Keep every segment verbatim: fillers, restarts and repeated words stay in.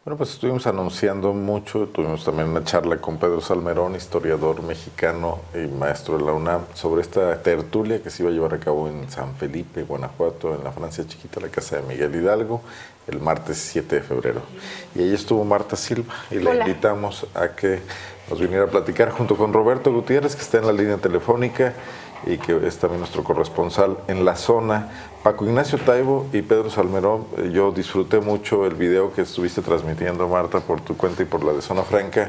Bueno, pues estuvimos anunciando mucho, tuvimos también una charla con Pedro Salmerón, historiador mexicano y maestro de la UNAM, sobre esta tertulia que se iba a llevar a cabo en San Felipe, Guanajuato, en la Francia Chiquita, la casa de Miguel Hidalgo, el martes siete de febrero. Y ahí estuvo Marta Silva y la Hola. invitamos a que nos viniera a platicar junto con Roberto Gutiérrez, que está en la línea telefónica y que es también nuestro corresponsal en la zona. Paco Ignacio Taibo y Pedro Salmerón, yo disfruté mucho el video que estuviste transmitiendo, Marta, por tu cuenta y por la de Zona Franca,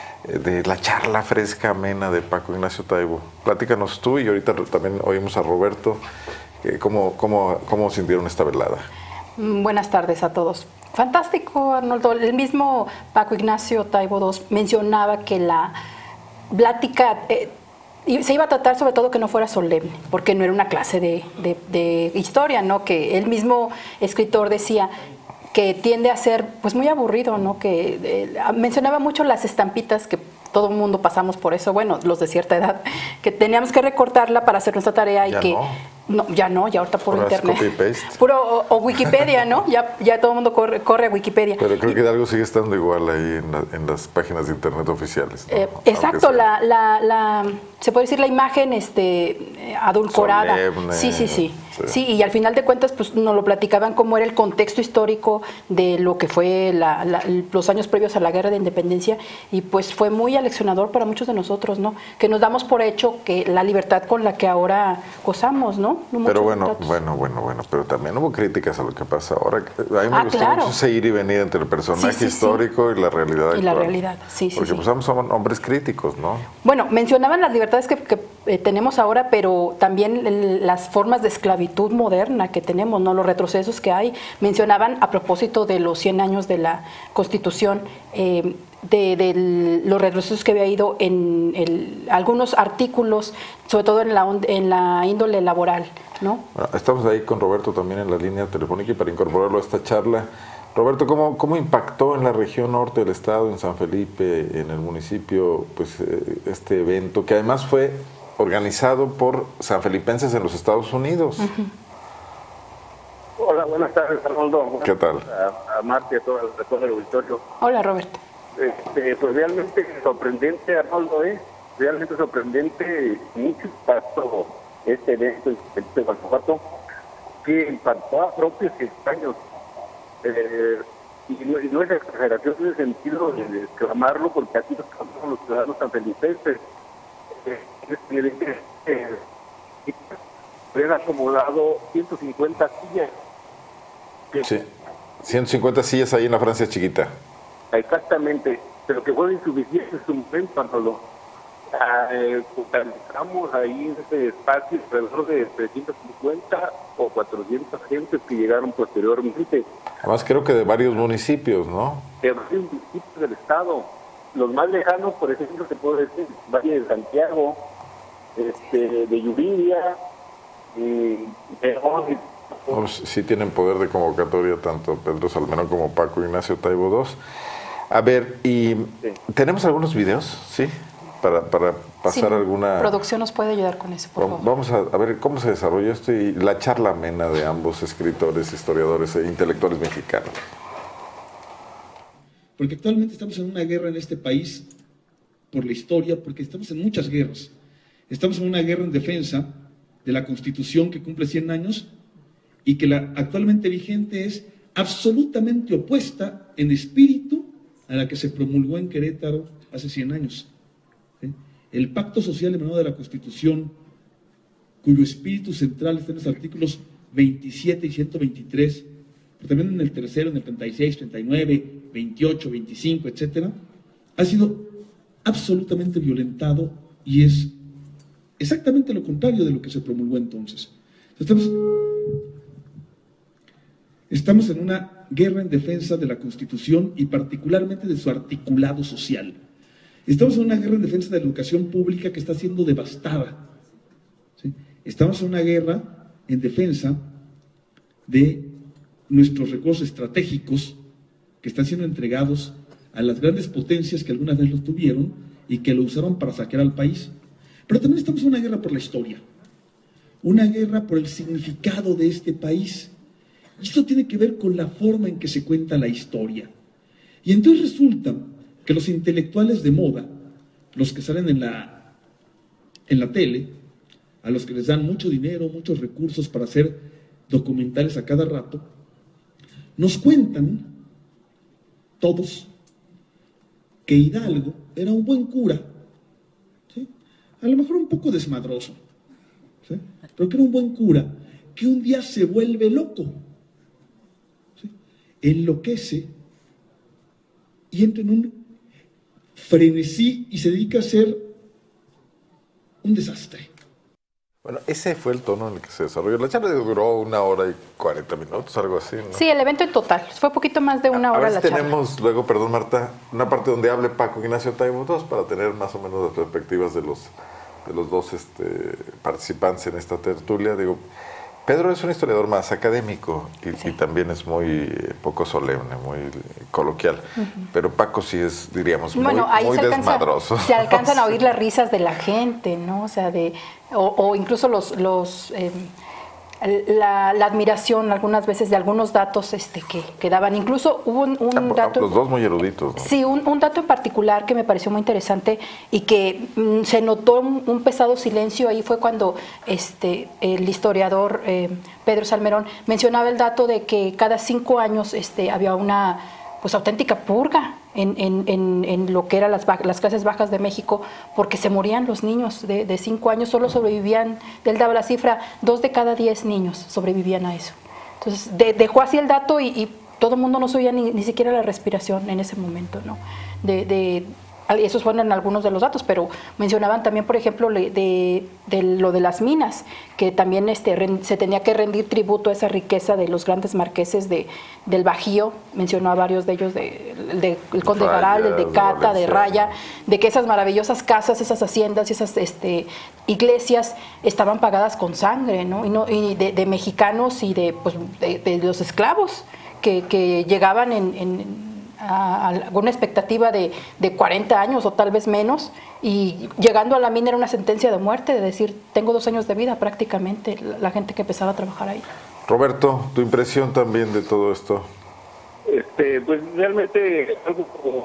de la charla fresca, amena de Paco Ignacio Taibo. Platícanos tú, y ahorita también oímos a Roberto, ¿cómo, cómo, cómo sintieron esta velada? Buenas tardes a todos. Fantástico, Arnoldo. El mismo Paco Ignacio Taibo segundo mencionaba que la plática eh, se iba a tratar sobre todo que no fuera solemne, porque no era una clase de, de, de historia, ¿no? Que el mismo escritor decía que tiende a ser pues muy aburrido, ¿no? Que eh, mencionaba mucho las estampitas, que todo el mundo pasamos por eso, bueno, los de cierta edad, que teníamos que recortarla para hacer nuestra tarea y ya que... No. No, ya no, ya ahorita por Puras internet. copy paste. Puro, o, o Wikipedia, ¿no? Ya, ya todo el mundo corre, corre a Wikipedia. Pero creo que algo sigue estando igual ahí en, la, en las páginas de internet oficiales, ¿no? Eh, exacto, la, la, la, se puede decir la imagen este, adulcorada. Solemne. Sí, sí, sí, sí. Sí, y al final de cuentas, pues nos lo platicaban cómo era el contexto histórico de lo que fue la, la, los años previos a la Guerra de Independencia, y pues fue muy aleccionador para muchos de nosotros, ¿no? Que nos damos por hecho que la libertad con la que ahora gozamos, ¿no? no pero bueno, datos. bueno, bueno, bueno, pero también hubo críticas a lo que pasa ahora. A mí me ah, gustó claro. mucho ese ir y venir entre el personaje sí, sí, histórico sí. y la realidad actual. Y la realidad, sí, sí. Porque sí. pues somos hombres críticos, ¿no? Bueno, mencionaban las libertades que, que eh, tenemos ahora, pero también el, las formas de esclavitud moderna que tenemos, ¿no? Los retrocesos que hay. Mencionaban, a propósito de los cien años de la Constitución, eh, de, de los retrocesos que había ido en el, algunos artículos, sobre todo en la, en la índole laboral, ¿no? Bueno, estamos ahí con Roberto también en la línea telefónica, y para incorporarlo a esta charla, Roberto, ¿cómo, cómo impactó en la región norte del estado, en San Felipe, en el municipio, pues este evento, que además fue organizado por sanfelipenses en los Estados Unidos? Uh-huh. Hola, buenas tardes, Arnoldo. ¿Qué tal? A, a Marta y a todo, a todo el auditorio. Hola, Roberto. Este, pues realmente sorprendente, Arnoldo, ¿eh? Realmente sorprendente, mucho impacto este evento de Guanajuato, que impactó a propios y extraños. Eh, y, no, y no es exageración en el sentido de exclamarlo, porque aquí nos clamamos los ciudadanos sanfelipenses. Eh, eh, habían acomodado ciento cincuenta sillas. Que, sí, ciento cincuenta sillas ahí en la Francia Chiquita. Exactamente, pero que fueron insuficientes en su momento, cuando lo eh, totalizamos ahí en ese espacio alrededor de trescientos cincuenta o cuatrocientas gentes que llegaron posteriormente. Además creo que de varios municipios, ¿no? De varios municipios del estado. Los más lejanos, por ejemplo, se puede decir Valle de Santiago, este, de Yuriria, y de Pues sí tienen poder de convocatoria tanto Pedro Salmerón como Paco Ignacio Taibo segundo. A ver, y sí. ¿tenemos algunos videos? ¿Sí? Para, para pasar sí, alguna... producción nos puede ayudar con eso, por favor. Vamos a, a ver cómo se desarrolló esto y la charla amena de ambos escritores, historiadores e intelectuales mexicanos. Porque actualmente estamos en una guerra en este país por la historia, porque estamos en muchas guerras. Estamos en una guerra en defensa de la Constitución que cumple cien años y que la actualmente vigente es absolutamente opuesta en espíritu a la que se promulgó en Querétaro hace cien años. ¿Sí? El pacto social emanado de la Constitución, cuyo espíritu central está en los artículos veintisiete y ciento veintitrés, pero también en el tercero, en el treinta y seis, treinta y nueve, veintiocho, veinticinco, etcétera, ha sido absolutamente violentado y es exactamente lo contrario de lo que se promulgó entonces. Estamos, estamos en una guerra en defensa de la Constitución y particularmente de su articulado social. Estamos en una guerra en defensa de la educación pública que está siendo devastada. ¿Sí? Estamos en una guerra en defensa de nuestros recursos estratégicos que están siendo entregados a las grandes potencias que alguna vez los tuvieron y que lo usaron para saquear al país. Pero también estamos en una guerra por la historia, una guerra por el significado de este país. Y esto tiene que ver con la forma en que se cuenta la historia. Y entonces resulta que los intelectuales de moda, los que salen en la, en la tele, a los que les dan mucho dinero, muchos recursos para hacer documentales a cada rato, nos cuentan, todos, que Hidalgo era un buen cura, ¿sí? A lo mejor un poco desmadroso, ¿sí? Pero que era un buen cura, que un día se vuelve loco, ¿sí? Enloquece y entra en un frenesí y se dedica a ser un desastre. Bueno, ese fue el tono en el que se desarrolló. La charla duró una hora y cuarenta minutos, algo así, ¿no? Sí, el evento en total. Fue poquito más de una a, hora a ver la si charla. tenemos luego, perdón Marta, una parte donde hable Paco Ignacio Taibo dos para tener más o menos las perspectivas de los, de los dos este, participantes en esta tertulia. Digo, Pedro es un historiador más académico y, sí. y también es muy eh, poco solemne, muy coloquial. Uh-huh. Pero Paco sí es, diríamos, bueno, muy, ahí muy se alcanza, desmadroso. Se alcanzan a oír las risas de la gente, ¿no? O sea, de, o, o incluso los, los eh, la, la admiración algunas veces de algunos datos este, que, que daban. Incluso hubo un, un dato... Los dos muy eruditos, ¿no? Sí, un, un dato en particular que me pareció muy interesante y que mm, se notó un, un pesado silencio ahí fue cuando este, el historiador eh, Pedro Salmerón mencionaba el dato de que cada cinco años este, había una pues auténtica purga en, en, en, en lo que eran las, las clases bajas de México, porque se morían los niños de, de cinco años, solo sobrevivían, él daba la cifra, dos de cada diez niños sobrevivían a eso. Entonces de, dejó así el dato y, y todo el mundo no se oía ni, ni siquiera la respiración en ese momento, ¿no? De, de, esos fueron algunos de los datos, pero mencionaban también, por ejemplo, de, de, de lo de las minas, que también este, se tenía que rendir tributo a esa riqueza de los grandes marqueses de, del Bajío, mencionó a varios de ellos, de, de, el Conde Raya, Garal, el de Cata, de, de Raya, de que esas maravillosas casas, esas haciendas y esas este, iglesias estaban pagadas con sangre, ¿no? Y, no, y de, de mexicanos y de, pues, de, de los esclavos que, que llegaban en... en a alguna expectativa de, de cuarenta años o tal vez menos, y llegando a la mina era una sentencia de muerte, de decir, tengo dos años de vida prácticamente, la, la gente que empezaba a trabajar ahí. Roberto, tu impresión también de todo esto. Este, pues realmente algo como...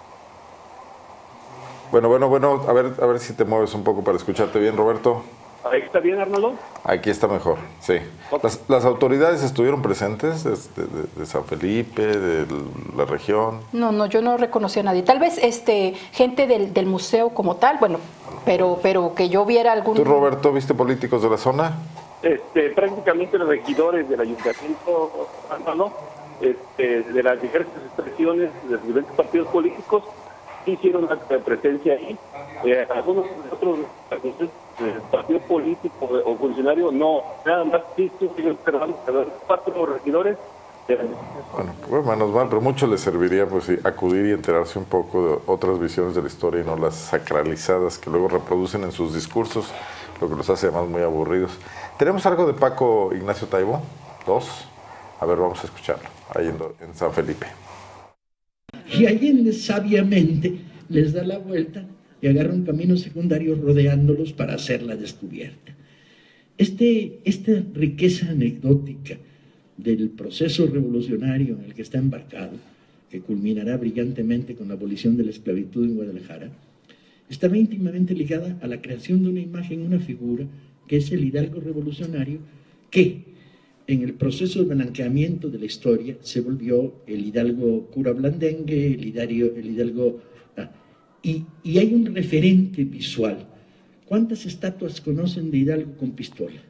Bueno, bueno, bueno, a ver, a ver si te mueves un poco para escucharte bien, Roberto. ¿Ahí está bien, Arnoldo? Aquí está mejor, sí. Las, las autoridades estuvieron presentes de, de, de San Felipe, de la región. No, no, yo no reconocí a nadie. Tal vez este gente del, del museo como tal, bueno, pero, pero que yo viera algún... ¿Tú, Roberto, viste políticos de la zona? Este, prácticamente los regidores del ayuntamiento, Arnoldo, este, de las diversas expresiones de los diferentes partidos políticos, hicieron una presencia ahí. Eh, algunos otros eh, partidos políticos o funcionarios no, nada más sí siguen observando cuatro regidores. De la... Bueno, pues menos mal, pero mucho les serviría pues sí, acudir y enterarse un poco de otras visiones de la historia y no las sacralizadas que luego reproducen en sus discursos, lo que los hace además muy aburridos. ¿Tenemos algo de Paco Ignacio Taibo? Dos. A ver, vamos a escucharlo, ahí en, en San Felipe. Y Allende sabiamente les da la vuelta y agarra un camino secundario rodeándolos para hacer la descubierta. Este, esta riqueza anecdótica del proceso revolucionario en el que está embarcado, que culminará brillantemente con la abolición de la esclavitud en Guadalajara, estaba íntimamente ligada a la creación de una imagen, una figura, que es el hidalgo revolucionario, que en el proceso de blanqueamiento de la historia se volvió el hidalgo cura blandengue, el hidalgo... El hidalgo ah, y, y hay un referente visual. ¿Cuántas estatuas conocen de Hidalgo con pistola?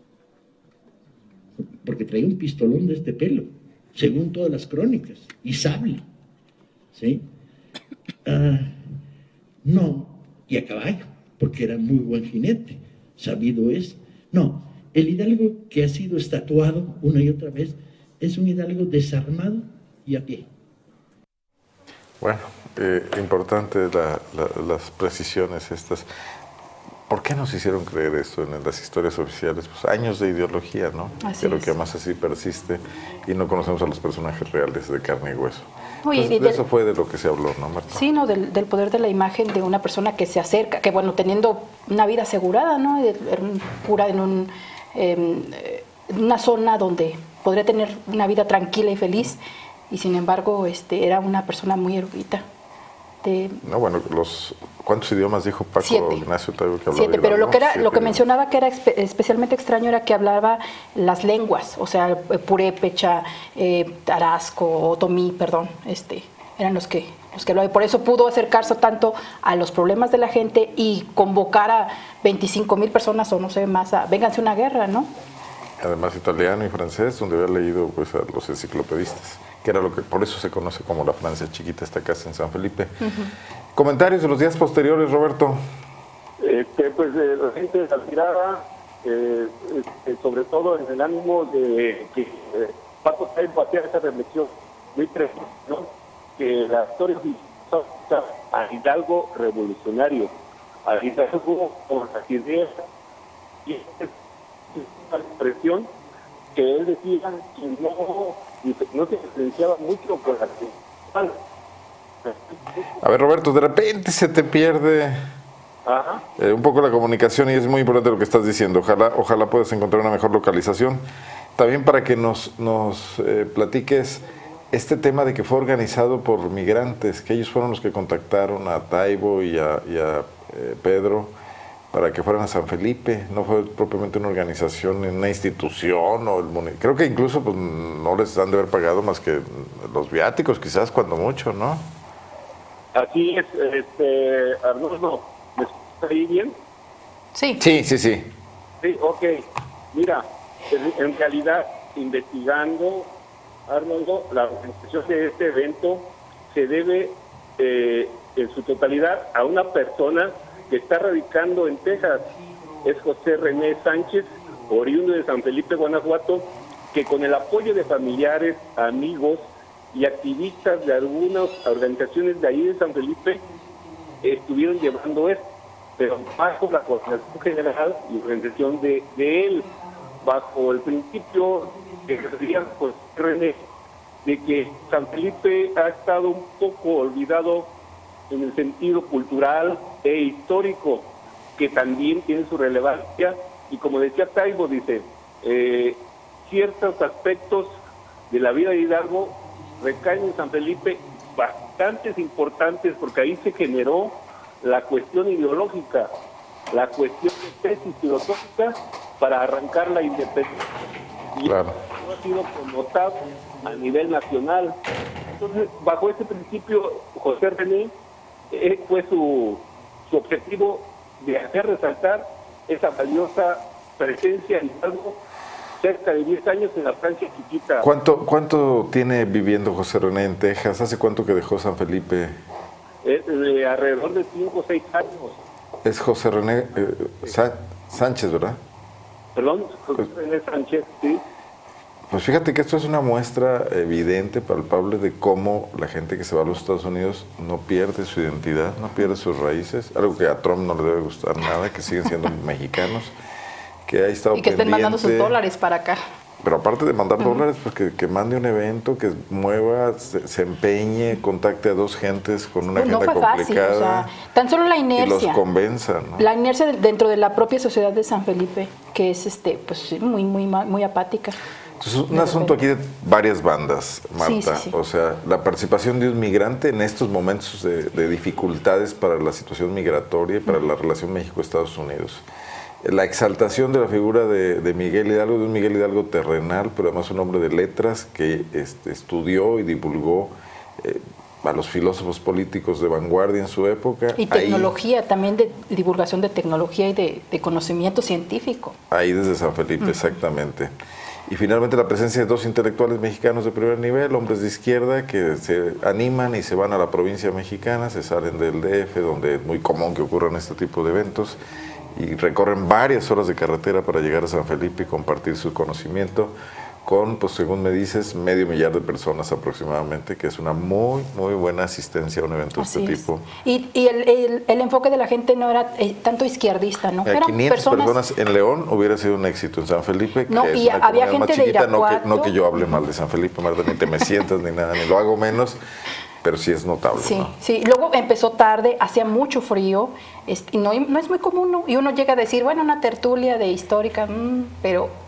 Porque traía un pistolón de este pelo, según todas las crónicas, y sable, ¿sí? Ah, no, y a caballo, porque era muy buen jinete, sabido es. No, el hidalgo que ha sido estatuado una y otra vez es un hidalgo desarmado y a pie. Bueno, eh, importante la, la, las precisiones estas. ¿Por qué nos hicieron creer esto en las historias oficiales? Pues años de ideología, ¿no? Así Pero es. Que además así persiste y no conocemos a los personajes reales de carne y hueso. Uy, Entonces, y de del, eso fue de lo que se habló, ¿no, Marta? Sí, no, del, del poder de la imagen de una persona que se acerca, que bueno, teniendo una vida asegurada, ¿no? Era un cura en un, eh, una zona donde podría tener una vida tranquila y feliz, y sin embargo este, era una persona muy erudita. De, no, bueno, los ¿cuántos idiomas dijo Paco siete, Ignacio Taibo que hablaba? Siete, pero lo que, era, siete lo que idiomas. mencionaba que era espe especialmente extraño era que hablaba las lenguas, o sea, purépecha, eh, tarasco, otomí, perdón, este, eran los que, los que hablaba. Y por eso pudo acercarse tanto a los problemas de la gente y convocar a veinticinco mil personas o no sé más a, vénganse a una guerra, ¿no? Además italiano y francés, donde había leído pues a los enciclopedistas, que era lo que por eso se conoce como la Francia chiquita, esta casa en San Felipe. Uh-huh. Comentarios de los días posteriores, Roberto. Este, pues eh, la gente se admiraba, eh, eh, sobre todo en el ánimo de que eh, Paco Taibo hacía esa reflexión muy precisa, ¿no? Que la historia a Hidalgo revolucionario, a Hidalgo con las ideas, y es una expresión que él decía que no, no se diferenciaba mucho con la que... A ver, Roberto, de repente se te pierde Ajá. Eh, un poco la comunicación y es muy importante lo que estás diciendo. Ojalá, ojalá puedas encontrar una mejor localización. También para que nos, nos eh, platiques este tema de que fue organizado por migrantes, que ellos fueron los que contactaron a Taibo y a, y a eh, Pedro para que fueran a San Felipe. No fue propiamente una organización, una institución, o el, creo que incluso pues, no les han de haber pagado más que los viáticos, quizás cuando mucho, ¿no? Así es, este, Arnoldo, ¿me escuchas ahí bien? Sí. Sí, sí, sí. Sí, ok. Mira, en, en realidad, investigando, Arnoldo, la organización de este evento se debe eh, en su totalidad a una persona que está radicando en Texas. Es José René Sánchez, oriundo de San Felipe, Guanajuato, que con el apoyo de familiares, amigos y activistas de algunas organizaciones de ahí de San Felipe estuvieron llevando esto, pero bajo la coordinación general y organización de, de él, bajo el principio que sería pues, René, de que San Felipe ha estado un poco olvidado en el sentido cultural e histórico, que también tiene su relevancia, y como decía Taibo, dice, eh, ciertos aspectos de la vida de Hidalgo recaen en San Felipe, bastantes importantes, porque ahí se generó la cuestión ideológica, la cuestión de tesis filosófica para arrancar la independencia. Y claro. Eso ha sido connotado a nivel nacional. Entonces, bajo ese principio, José René eh, fue su, su objetivo de hacer resaltar esa valiosa presencia en Hidalgo, cerca de diez años en la Francia chiquita. ¿Cuánto, ¿Cuánto tiene viviendo José René en Texas? ¿Hace cuánto que dejó San Felipe? Eh, de alrededor de cinco o seis años. Es José René eh, Sa Sánchez, ¿verdad? Perdón, José pues, René Sánchez, sí. Pues fíjate que esto es una muestra evidente, palpable, de cómo la gente que se va a los Estados Unidos no pierde su identidad, no pierde sus raíces, algo que a Trump no le debe gustar nada, que siguen siendo mexicanos, que ha estado y que estén pendiente, mandando sus dólares para acá. Pero aparte de mandar Uh-huh. dólares, pues que, que mande un evento, que mueva, se, se empeñe, contacte a dos gentes con una no agenda fue fácil, complicada. o sea, tan solo la inercia. Y los convenza, ¿no? La inercia dentro de la propia sociedad de San Felipe, que es este, pues muy, muy, muy apática. Entonces, un asunto aquí de varias bandas, Marta. Sí, sí, sí. O sea, la participación de un migrante en estos momentos de, de dificultades para la situación migratoria y para uh-huh. la relación México-Estados Unidos. La exaltación de la figura de, de Miguel Hidalgo, de un Miguel Hidalgo terrenal, pero además un hombre de letras que este, estudió y divulgó eh, a los filósofos políticos de vanguardia en su época. Y tecnología, ahí, también de divulgación de tecnología y de, de conocimiento científico. Ahí desde San Felipe, uh-huh. exactamente. Y finalmente la presencia de dos intelectuales mexicanos de primer nivel, hombres de izquierda que se animan y se van a la provincia mexicana, se salen del D F, donde es muy común que ocurran este tipo de eventos, y recorren varias horas de carretera para llegar a San Felipe y compartir su conocimiento con, pues según me dices, medio millar de personas aproximadamente, que es una muy, muy buena asistencia a un evento Así de este es. tipo. Y, y el, el, el enfoque de la gente no era eh, tanto izquierdista, ¿no? Eran quinientas personas, personas en León hubiera sido un éxito, en San Felipe, no, que es y una había gente más chiquita, de Irapuato. No que, no que yo hable mal de San Felipe, Marta, ni te me sientas ni nada, ni lo hago menos, pero sí es notable. Sí, ¿no? sí. Luego empezó tarde, hacía mucho frío, este, y no, no es muy común, ¿no? Y uno llega a decir, bueno, una tertulia de histórica, mmm, pero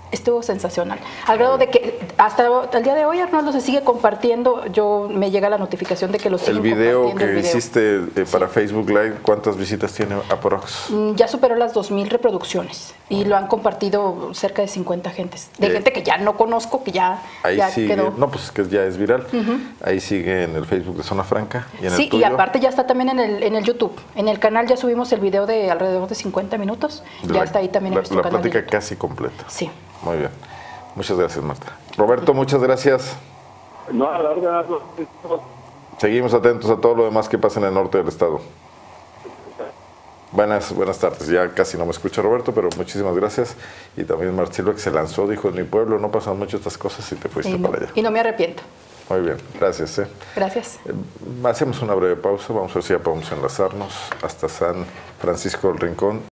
Estuvo sensacional. Al grado de que hasta el día de hoy Arnoldo se sigue compartiendo. Yo me llega la notificación de que lo siguen el video compartiendo. Que el video. hiciste eh, para sí. Facebook Live, ¿cuántas visitas tiene aprox? Ya superó las dos mil reproducciones y lo han compartido cerca de cincuenta gentes. De eh, gente que ya no conozco, que ya, ahí ya sigue, quedó. No, pues es que ya es viral. Uh-huh. Ahí sigue en el Facebook de Zona Franca y en sí, el tuyo. Y aparte ya está también en el, en el YouTube. En el canal ya subimos el video de alrededor de cincuenta minutos. De ya la, está ahí también la, en nuestro la canal. La plática casi completa. Sí. Muy bien. Muchas gracias, Marta. Roberto, muchas gracias. No, a la verdad, no. Seguimos atentos a todo lo demás que pasa en el norte del estado. Buenas, buenas tardes. Ya casi no me escucha Roberto, pero muchísimas gracias. Y también Marcelo, que se lanzó, dijo, en mi pueblo no pasan mucho estas cosas y te fuiste y no, para allá. Y no me arrepiento. Muy bien, gracias. ¿eh? Gracias. Eh, hacemos una breve pausa, vamos a ver si ya podemos enlazarnos hasta San Francisco del Rincón.